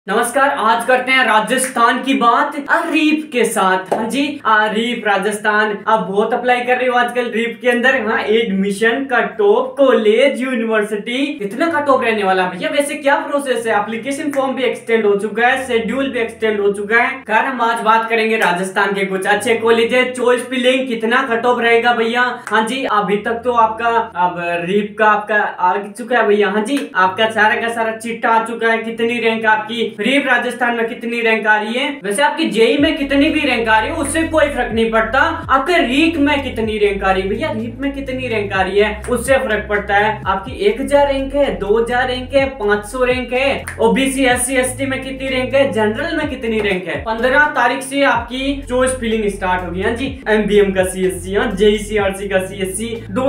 नमस्कार। आज करते हैं राजस्थान की बात रीप के साथ। हाँ जी, रीप राजस्थान अब बहुत अप्लाई कर रही हो आजकल रीप के अंदर। हाँ, admission cut off college university कितना कट ऑफ रहने वाला भैया? वैसे क्या प्रोसेस है? एप्लीकेशन फॉर्म भी एक्सटेंड हो चुका है, शेड्यूल भी एक्सटेंड हो चुका है। खैर, हम आज बात करेंगे राजस्थान के कुछ अच्छे कॉलेज। चॉइस फिलिंग कितना कट ऑफ रहेगा भैया? हाँ जी, अभी तक तो आपका अब रीप का आपका आ चुका है भैया। हाँ जी, आपका सारा का सारा चिट्ठा आ चुका है। कितनी रैंक आपकी रीप राजस्थान में कितनी रैंक आ रही है? वैसे आपकी जेई में कितनी भी रैंक आ रही है उससे कोई फर्क नहीं पड़ता। आपके रीप में कितनी रैंक आ रही है भैया? रीप में कितनी रैंक आ रही है उससे फर्क पड़ता है। आपकी 1000 रैंक है, 2000 रैंक है, 500 रैंक है, ओबीसी एससी एसटी में कितनी रैंक है, जनरल में कितनी रैंक है। 15 तारीख से आपकी चॉइस फिलिंग स्टार्ट होगी। हाँ जी, एमबीएम का सीएससी, जेईसीआरसी का सीएससी,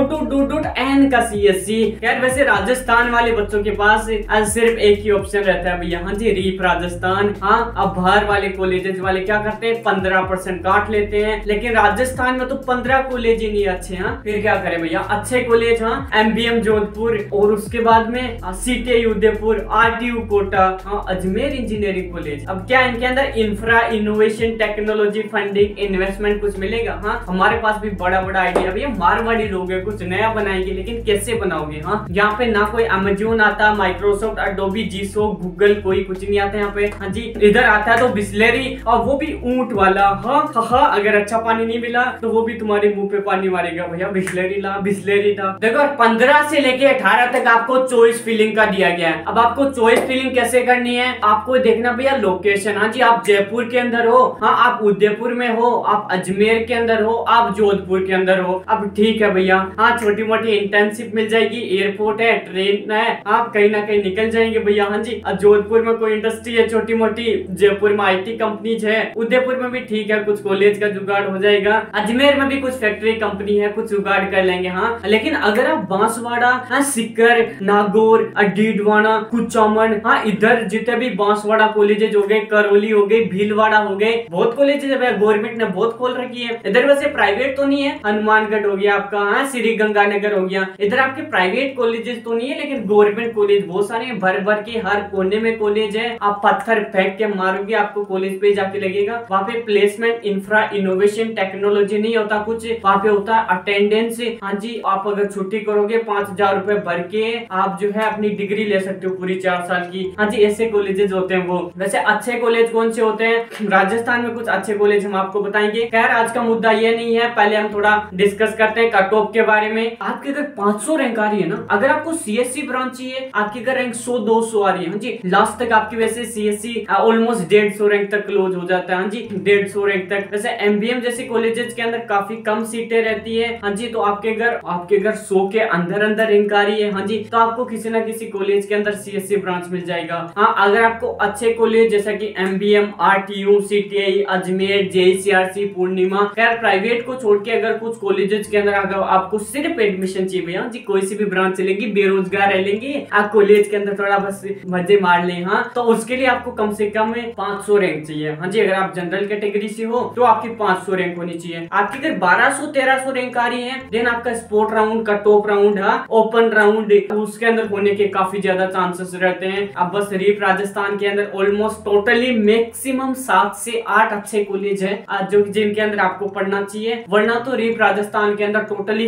.N का सीएससी। खैर, वैसे राजस्थान वाले बच्चों के पास सिर्फ एक ही ऑप्शन रहता है भैया। हाँ जी, रीप राजस्थान। हाँ, अब बाहर वाले कॉलेजेस वाले क्या करते हैं, 15% काट लेते हैं। लेकिन राजस्थान में तो 15 कॉलेज ही नहीं अच्छे। हाँ, फिर क्या करें भैया? अच्छे कॉलेज, हाँ, एमबीएम जोधपुर और उसके बाद में सीटीआई उदयपुर, आरटीयू कोटा, हाँ, अजमेर इंजीनियरिंग कॉलेज। अब क्या इनके अंदर infra innovation technology funding investment कुछ मिलेगा? हाँ, हमारे पास भी बड़ा बड़ा आइडिया भैया। मारवाड़ी लोग हैं, कुछ नया बनाएंगे, लेकिन कैसे बनाओगे? हाँ, यहाँ पे ना कोई अमेजोन आता, माइक्रोसॉफ्ट, एडोबी, जीसो, गूगल, कोई कुछ नहीं आता यहाँ पे। हाँ जी, इधर आता है तो बिस्लेरी, और वो भी ऊंट वाला। हाँ हाँ, अगर अच्छा पानी नहीं मिला तो वो भी तुम्हारे मुंह पे पानी मारेगा भैया। बिस्लेरी ला, बिस्लेरी था। देखो, 15 से लेके 18 तक आपको चॉइस फिलिंग का दिया गया है। अब आपको चॉइस फिलिंग कैसे करनी है? आपको देखना भैया लोकेशन। हाँ जी, आप जयपुर के अंदर हो, हाँ, आप उदयपुर में हो, आप अजमेर के अंदर हो, आप जोधपुर के अंदर हो। अब ठीक है भैया, हाँ, छोटी मोटी इंटर्नशिप मिल जाएगी, एयरपोर्ट है, ट्रेन है, आप कहीं ना कहीं निकल जाएंगे भैया। हाँ जी, जोधपुर में कोई इंडस्ट्री है छोटी मोटी, जयपुर में आईटी कंपनीज है, उदयपुर में भी ठीक है, कुछ कॉलेज का जुगाड़ हो जाएगा, अजमेर में भी कुछ फैक्ट्री कंपनी है, कुछ जुगाड़ कर लेंगे। हाँ, लेकिन अगर आप बांसवाड़ा, हाँ, सिक्कर, नागौर, डीडवाना, कुचामन, हाँ, इधर जितने भी बांसवाड़ा कॉलेजेज हो गए, करौली हो गए, भीलवाड़ा हो गए, बहुत कॉलेजेज है, गवर्नमेंट ने बहुत खोल रखी है। इधर वैसे प्राइवेट तो नहीं है, हनुमानगढ़ हो गया आपका, हाँ, श्री गंगानगर हो गया, इधर आपके प्राइवेट कॉलेजेस तो नहीं है, लेकिन गवर्नमेंट कॉलेज बहुत सारे हैं, भर भर के हर कोने में कॉलेज है। आप पत्थर फेंक के मारोगे, आपको कॉलेज पे जाके लगेगा। वहाँ पे प्लेसमेंट, इंफ्रा इनोवेशन टेक्नोलॉजी नहीं होता कुछ, वहाँ पे होता है अटेंडेंस। हाँ जी, आप अगर छुट्टी करोगे 5000 रुपए भर के आप जो है अपनी डिग्री ले सकते हो पूरी 4 साल की। हाँ जी, ऐसे कॉलेजेस होते हैं वो। वैसे अच्छे कॉलेज कौन से होते हैं राजस्थान में? कुछ अच्छे कॉलेज हम आपको बताएंगे। खैर, आज का मुद्दा ये नहीं है, पहले हम थोड़ा डिस्कस करते हैं कट ऑफ के बारे में। आपकी अगर 500 रैंक आ रही है ना, अगर आपको सीएससी ब्रांच चाहिए, आपकी अगर रैंक 100-200 आ रही है, हाँ जी, लास्ट तक आपकी वैसे सीएससी ऑलमोस्ट 150 रैंक तक क्लोज हो जाता है। हाँ जी, 150 रैंक तक। वैसे एमबीएम जैसे कॉलेजेस के अंदर काफी कम सीटें रहती है। हाँ जी, तो आपके अगर 100 के अंदर रैंक आ रही है, हाँ जी, तो आपको किसी ना किसी कॉलेज के अंदर सीएससी ब्रांच मिल जाएगा। हाँ, अगर आपको अच्छे कॉलेज जैसा कि MBM, RTU, CTI, Ajmer, JECRC, Poornima, खैर प्राइवेट को छोड़ के अगर कुछ कॉलेजेस के अंदर अगर आपको सिर्फ एडमिशन चाहिए भैया जी, कोई सी भी ब्रांच चलेगी, बेरोजगार रह लेंगे, आप कॉलेज के अंदर थोड़ा बस मजे मार ले, हाँ, तो उसके लिए आपको कम से कम 500 रैंक चाहिए। हाँ जी, अगर आप जनरल कैटेगरी से हो तो आपकी 500 रैंक होनी चाहिए। आपकी अगर 1200-1300 रैंक आ रही है, देन आपका स्पोर्ट राउंड का टॉप राउंड, हाँ, ओपन राउंड, उसके अंदर होने के काफी ज्यादा चांसेस रहते हैं। अब बस रीप राजस्थान के अंदर ऑलमोस्ट टोटली मैक्सिमम 7 से 8 अच्छे कॉलेज है जो जिनके अंदर आपको पढ़ना चाहिए, वरना तो रीप राजस्थान के अंदर टोटली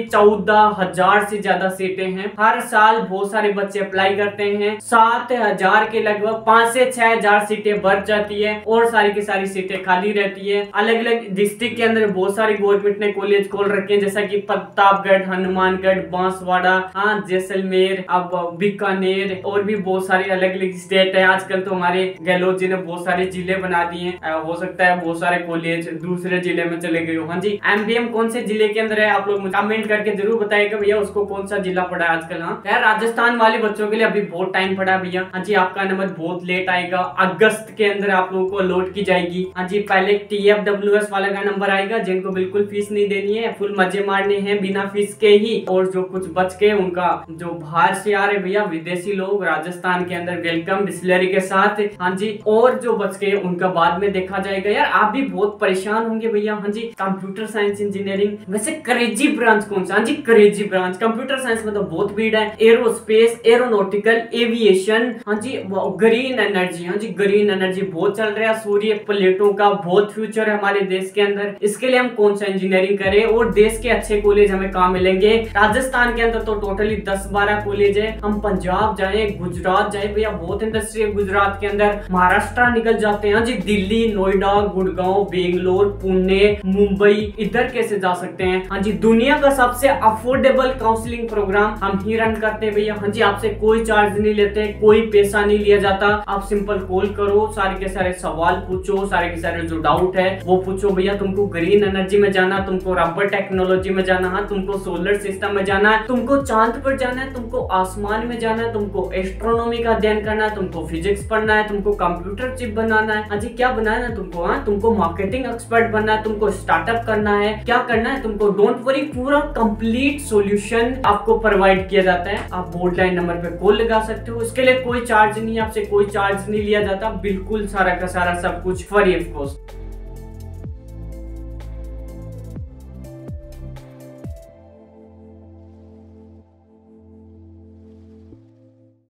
14,000 से ज्यादा सीटें हैं। हर साल बहुत सारे बच्चे अप्लाई करते हैं, 7000 के लगभग 5 से 6000 सीटें भर जाती है और सारी की सारी सीटें खाली रहती है। अलग अलग डिस्ट्रिक्ट के अंदर बहुत सारे गवर्नमेंट ने कॉलेज खोल रखे हैं, जैसा कि प्रतापगढ़, हनुमानगढ़, बांसवाड़ा, हाँ, जैसलमेर, अब बीकानेर, और भी बहुत सारे अलग अलग स्टेट है। आजकल तो हमारे गहलोत जी ने बहुत सारे जिले बना दिए, हो सकता है बहुत सारे कॉलेज दूसरे जिले में चले गए हो। हाँ जी, एमबीएम कौन से जिले के अंदर है? आप लोग कमेंट करके जरूर बताइएगा भैया, उसको कौन सा जिला पड़ा है आजकल। हाँ, यार, राजस्थान वाले बच्चों के लिए अभी बहुत टाइम पड़ा भैया। हाँ जी, आपका नंबर बहुत लेट आएगा, अगस्त के अंदर आप लोगों को अलॉट की जाएगी। हाँ जी, पहले TFWS वाला का नंबर आएगा, जिनको बिल्कुल फीस नहीं देनी है, फुल मजे मारने हैं बिना फीस के ही, और जो कुछ बच के उनका जो बाहर से आ रहे भैया विदेशी लोग राजस्थान के अंदर वेलकम डिस्टिलरी के साथ। हाँ जी, और जो बच के उनका बाद में देखा जाएगा। यार, आप भी बहुत परेशान होंगे भैया। हाँ जी, कंप्यूटर साइंस इंजीनियरिंग, वैसे करेजी ब्रांच कौन सा? हाँ जी, करेजी ब्रांच। कंप्यूटर साइंस में तो बहुत भीड़ है, एरोस्पेस, एरोनॉटिकल, एविएशन, हाँ जी, ग्रीन एनर्जी, हाँ जी ग्रीन एनर्जी बहुत चल रहा है, सूर्य प्लेटों का बहुत फ्यूचर है हमारे देश के अंदर। इसके लिए हम कौन सा इंजीनियरिंग करें और देश के अच्छे कॉलेज हमें कहाँ मिलेंगे? राजस्थान के अंदर तो टोटली 10-12 कॉलेज है। हम पंजाब जाए, गुजरात जाए, भैया बहुत इंडस्ट्री है गुजरात के अंदर। महाराष्ट्र निकल जाते हैं, हाँ जी दिल्ली, नोएडा, गुड़गांव, बेंगलोर, पुणे, मुंबई, इधर कैसे जा सकते हैं? हाँ जी दुनिया का सबसे अफोर्डेबल काउंसलिंग प्रोग्राम हम ही रन करते हैं भैया। हाँ जी आपसे कोई चार्ज नहीं लेते, कोई पैसा नहीं लिया जाता। आप सिंपल कॉल करो, सारे के सारे सवाल पूछो, सारे के सारे जो डाउट है वो पूछो। भैया तुमको ग्रीन एनर्जी में जाना, तुमको रबर टेक्नोलॉजी में जाना है, तुमको सोलर सिस्टम में जाना है, तुमको चांद पर जाना है, तुमको आसमान में जाना है, तुमको एस्ट्रोनॉमी का अध्ययन करना है, तुमको फिजिक्स पढ़ना है, तुमको कंप्यूटर चिप बनाना है। हाँ जी क्या बनाना है तुमको? हाँ तुमको मार्केटिंग एक्सपर्ट बनना है, तुमको स्टार्टअप करना है, क्या करना है तुमको? डोंट वरी, पूरा कंप्लीट सॉल्यूशन आपको प्रोवाइड किया जाता है। आप बोल्ड लाइन नंबर पे कॉल लगा सकते हो, इसके लिए कोई चार्ज नहीं, आपसे कोई चार्ज नहीं लिया जाता, बिल्कुल सारा का सारा सब कुछ फ्री ऑफ कॉस्ट।